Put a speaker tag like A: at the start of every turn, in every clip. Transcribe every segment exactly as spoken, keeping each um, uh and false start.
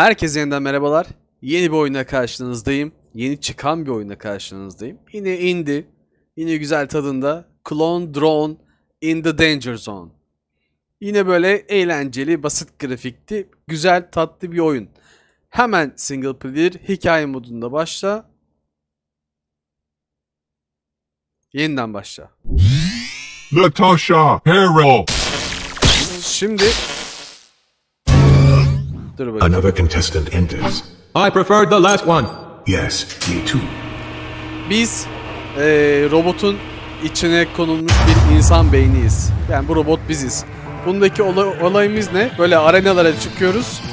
A: Herkese yeniden merhabalar. Yeni bir oyuna karşınızdayım. Yeni çıkan bir oyuna karşınızdayım. Yine indie, yine güzel tadında Clone Drone in the Danger Zone. Yine böyle eğlenceli, basit grafikli, güzel, tatlı bir oyun. Hemen single player hikaye modunda başla. Yeniden başla.
B: Natasha Harrell.
A: Şimdi dur bakayım.
C: Another contestant enters.
D: I preferred the last one.
C: Yes, me too.
A: Biz e, robotun içine konulmuş bir insan beyniyiz. Yani bu robot biziz. Bundaki olay, olayımız ne? Böyle arenalara çıkıyoruz.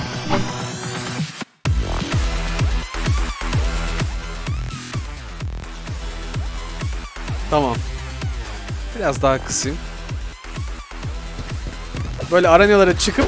A: Tamam. Biraz daha kısayım. Böyle arenalara çıkıp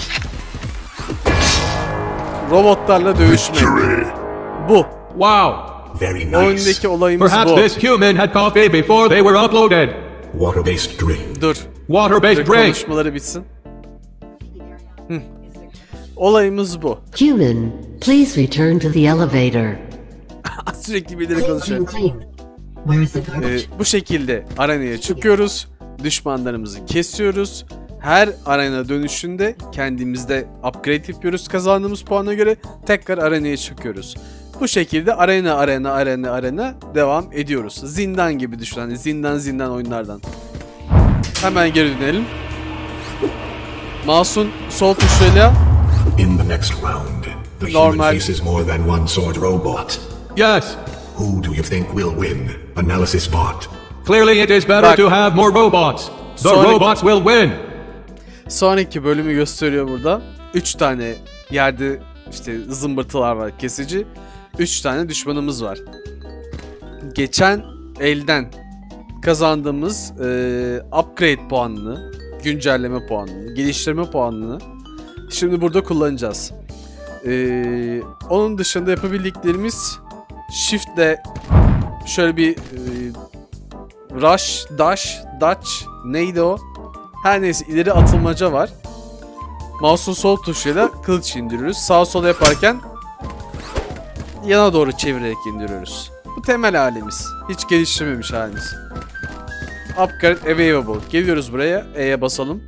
A: robotlarla dövüşmek. Bu.
D: Wow.
C: Very nice.
A: Oyundaki olayımız
D: Perhaps
A: bu.
D: this human had coffee before they were uploaded.
C: Water-based drink.
A: Dur.
D: Water-based drink.
A: Konuşmaları bitsin. Hı. Olayımız bu.
E: Human, please return to the elevator.
A: Sürekli birileri konuşuyor.
E: Clean. Where is the
A: Ee,
E: garbage?
A: bu şekilde arenaya çıkıyoruz. Düşmanlarımızı kesiyoruz. Her arena dönüşünde kendimizde upgrade yapıyoruz kazandığımız puana göre. Tekrar arenaya çıkıyoruz. Bu şekilde arena arena arena arena devam ediyoruz. Zindan gibi düşün. Hani zindan zindan oyunlardan. Hemen geri dönelim. Mouse'un sol tuşuyla
C: In the next round, the
A: Normal.
C: human faces more than one sword robot.
D: Yes.
C: Who do you think will win? Analysis bot.
D: Clearly it is better
A: Bak.
D: to have more robots. The
A: Sonic-
D: robots will win.
A: sonraki bölümü gösteriyor burada. üç tane yerde işte zımbırtılar var, kesici. üç tane düşmanımız var. Geçen elden kazandığımız e, upgrade puanını, güncelleme puanını, geliştirme puanını şimdi burada kullanacağız. E, onun dışında yapabildiklerimiz shift'le şöyle bir e, rush, dash, dodge neydi o? Her neyse ileri atılmaca var. Mouse'un sol tuşuyla kılıç indiriyoruz. Sağ sol yaparken yana doğru çevirerek indiriyoruz. Bu temel halimiz. Hiç geliştirmemiş halimiz. Upgrade available. Geliyoruz buraya. E'ye basalım.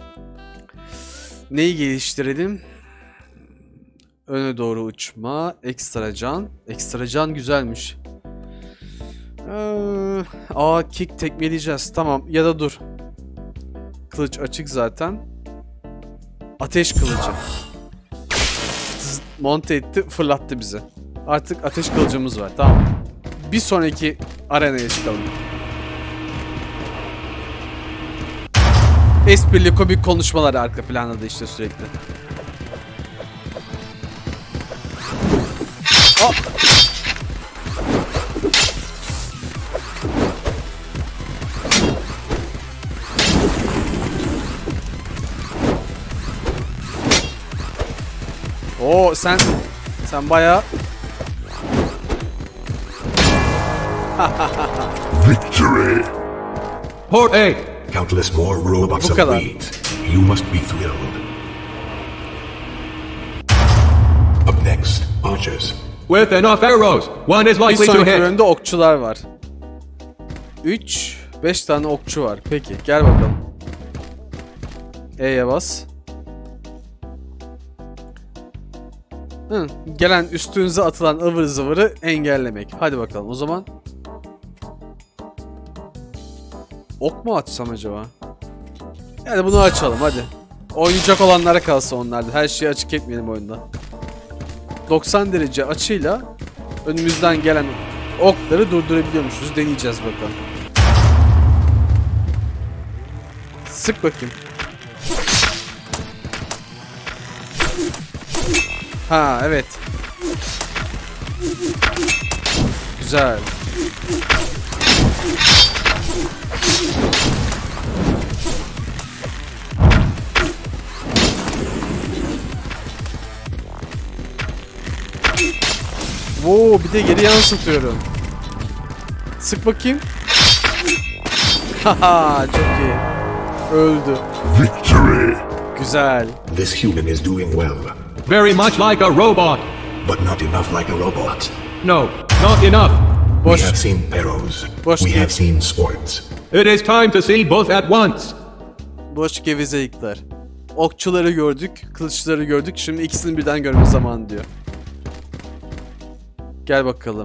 A: Neyi geliştirelim? Öne doğru uçma. Ekstra can. Ekstra can güzelmiş. Ee, aa kick tekmeleyeceğiz. Tamam ya da dur. Kılıç açık zaten. Ateş kılıcı. Zzz, monte etti, fırlattı bizi. Artık ateş kılıcımız var. Tamam. Bir sonraki arenaya çıkalım. Esprili komik konuşmalar arka planda da işte sürekli. Aa! Oo sen sen bayağı
B: Victory.
D: Port A.
C: Countless more robots
A: Bu kadar.
C: await. You must be thrilled. Up next, archers.
D: With enough arrows, one is
A: bir
D: likely to
A: sonraki
D: hit.
A: bölümde okçular var. üç beş tane okçu var. Peki gel bakalım. E'ye bas. Hı, gelen üstünüze atılan ıvır zıvırı engellemek. Hadi bakalım o zaman. Ok mu açsam acaba? Yani bunu açalım hadi. Oynayacak olanlara kalsın onlarda. Her şeyi açık etmeyelim oyunda. doksan derece açıyla önümüzden gelen okları durdurabiliyormuşuz. Deneyeceğiz bakalım. Sık bakayım. Ha evet. Güzel. Oo bir de geri yansıtıyorum. Sık bakayım. Haha çok iyi. Öldü.
B: Victory.
A: Güzel.
C: This human is doing well.
D: Very much like a robot.
C: But not enough like a robot.
D: No, not enough.
C: We
A: Boş.
C: have seen Pharaohs.
A: Boş
C: We
A: değil.
C: have seen sports.
D: It is time to see both at once.
A: Boş gevezelikler. Okçuları gördük, kılıçları gördük. Şimdi ikisini birden görme zamanı diyor. Gel bakalım.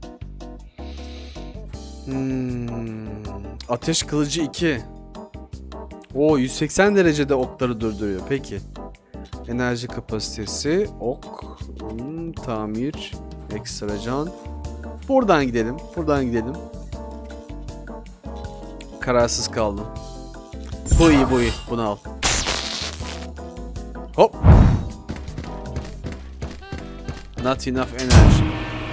A: Hmm. Ateş kılıcı iki. Oo, yüz seksen derecede okları durduruyor. Peki. Enerji kapasitesi, ok, hmm, tamir, ekstra can. Buradan gidelim, buradan gidelim. Kararsız kaldım. Bu iyi, bu iyi. Bunu al. Hop. Not enough energy.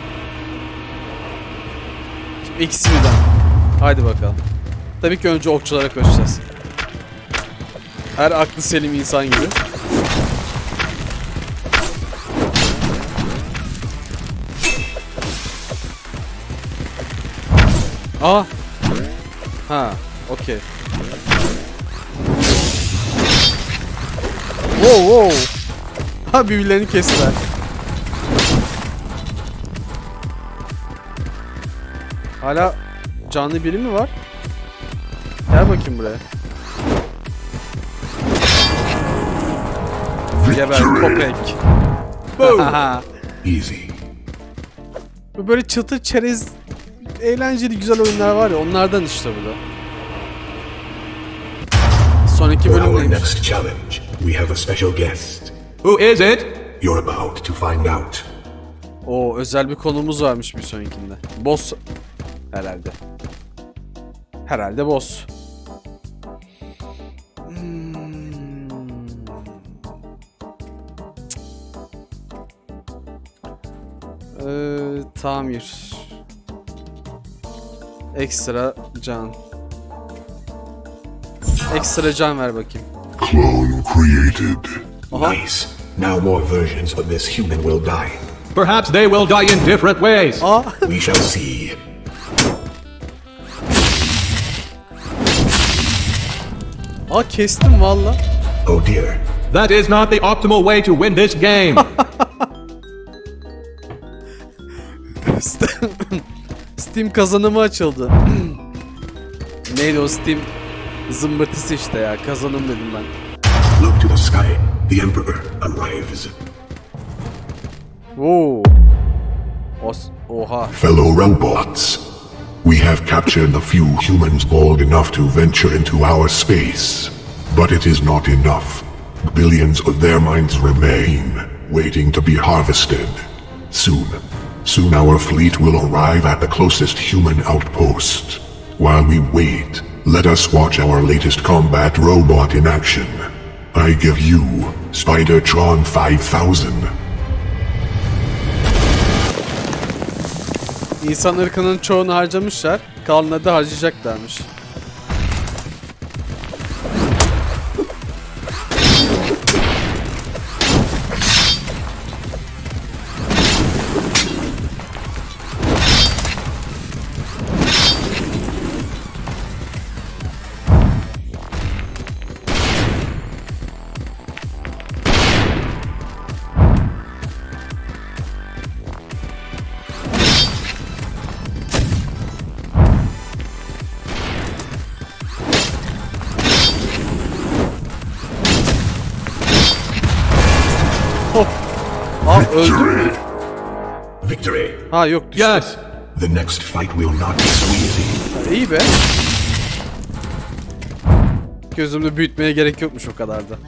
A: Şimdi ikisi birden. Haydi bakalım. Tabii ki önce okçulara koşacağız. Her aklı selim insan gibi. Aa. Ha, okey. Wow, wow. Ha, birbirlerini kestiler. Hala canlı biri mi var? Gel bakayım buraya. Geber köpek.
C: Easy.
A: Bu böyle çıtır çerez eğlenceli güzel oyunlar var ya, onlardan işte bu da. Sonraki
C: For our
A: bölümdeymiş.
C: next challenge, we have a special guest.
D: Who is it?
C: You're about to find out.
A: Oo, özel bir konumuz varmış bir sonrakinde. Boss herhalde. Herhalde boss. Hmm. Ee, tamir. Ekstra can. Ekstra can ver bakayım.
B: Clone created.
A: Aha.
C: Nice. Now more versions of this human will die.
D: Perhaps they will die in different ways.
A: Aa.
C: We shall see.
A: Aa, kestim valla.
C: Oh dear.
D: That is not the optimal way to win this game.
A: Steam kazanımı açıldı. Neydi o Steam zımbırtısı işte ya. Kazanım dedim ben.
C: Look to the sky. The Emperor arrives.
A: Oo. Os Oha.
B: Fellow robots, we have captured the few humans bold enough to venture into our space. But it is not enough. Billions of their minds remain, waiting to be harvested. Soon, soon our fleet will arrive at the closest human outpost. While we wait, let us watch our latest combat robot in action. I give you Spidertron five thousand.
A: İnsan ırkının çoğunu harcamışlar. Kalanını da harcayacaklarmış. Aa, öldü mü?
C: Victory.
A: Ha yok, düştü.
D: Yes.
C: The next fight will not be so easy.
A: İyi be. Gözümde büyütmeye gerek yokmuş o kadar da.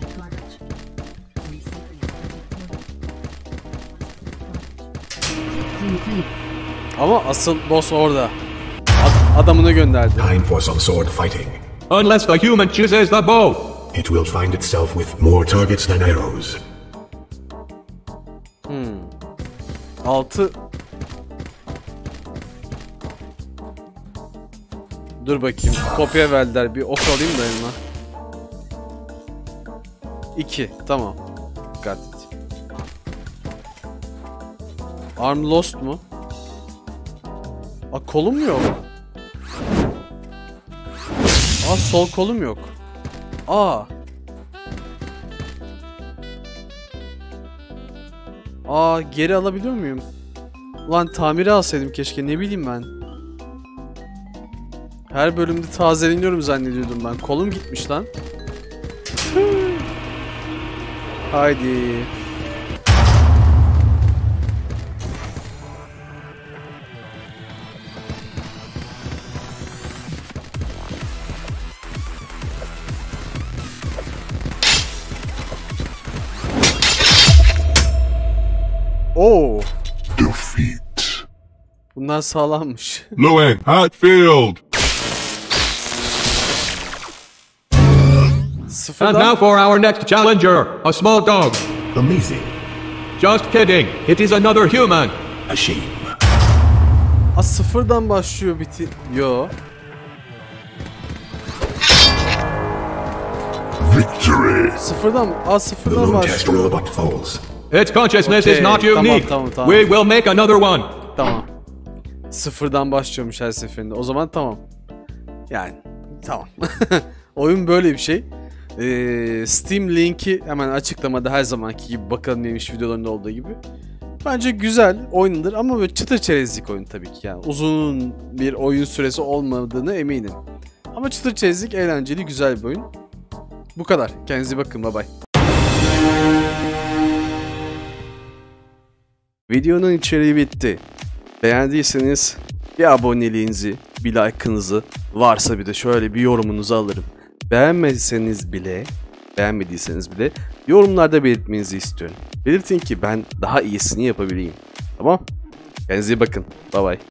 A: Ama asıl boss orada. Ad- adamını gönderdi.
C: Time for some sword fighting.
D: Unless the human chooses the bow.
C: It will find itself with more targets than arrows.
A: Altı. Dur bakayım. Kopya verdiler. Bir ok alayım da elime. İki. Tamam. Dikkat et. Arm lost mu? Aa, kolum yok. Aa, sol kolum yok. Aa. Aa, geri alabiliyor muyum? Ulan tamiri alsaydım keşke, ne bileyim ben. Her bölümde tazeleniyorum zannediyordum ben. Kolum gitmiş lan. Haydi. Oo.
B: Defeat.
A: Bunlar sağlammış.
B: Lowen, Hatfield.
D: And
A: Sıfırdan.
D: now for our next challenger, a small dog.
C: Amazing.
D: Just kidding. It is another human.
C: A shame.
A: Aa, sıfırdan başlıyor biti. Yo.
B: Victory.
A: Sıfırdan. Aa,
C: The
A: sıfırdan
C: lone test
A: başlıyor.
C: robot falls.
D: Its consciousness is
A: Okay,
D: not
A: tamam,
D: unique.
A: tamam, tamam.
D: We will make another one.
A: Tamam. Sıfırdan başlıyormuş her seferinde. O zaman tamam. Yani tamam. Oyun böyle bir şey. Ee, Steam linki hemen açıklamada her zamanki gibi, bakalım neymiş videolarında olduğu gibi. Bence güzel oynanır ama böyle çıtır çerezlik oyun tabii ki yani. Uzun bir oyun süresi olmadığını eminim. Ama çıtır çerezlik, eğlenceli, güzel bir oyun. Bu kadar. Kendinize iyi bakın. Bye bye. Videonun içeriği bitti. Beğendiyseniz bir aboneliğinizi, bir like'ınızı, varsa bir de şöyle bir yorumunuzu alırım. Beğenmediyseniz bile, beğenmediyseniz bile yorumlarda belirtmenizi istiyorum. Belirtin ki ben daha iyisini yapabileyim. Tamam? Kendinize iyi bakın. Bye bye.